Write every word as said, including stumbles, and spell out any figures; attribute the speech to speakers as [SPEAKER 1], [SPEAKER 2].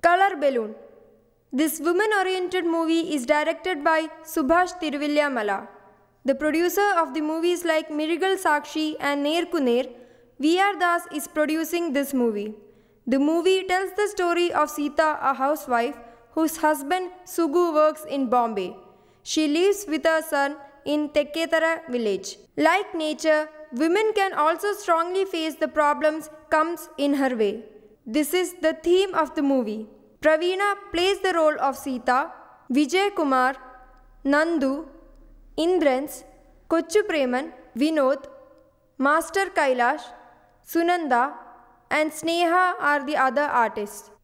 [SPEAKER 1] Color Balloon. This women-oriented movie is directed by Subhash Tiruvillamala. The producer of the movies like Mirigal Sakshi and Nerku Ner, V R Das is producing this movie. The movie tells the story of Sita, a housewife whose husband Sugu works in Bombay. She lives with her son in Tekketara village. Like nature, women can also strongly face the problems comes in her way. This is the theme of the movie. Praveena plays the role of Sita, Vijay Kumar, Nandu, Indrans, Kochu Preman, Vinod, Master Kailash, Sunanda and Sneha are the other artists.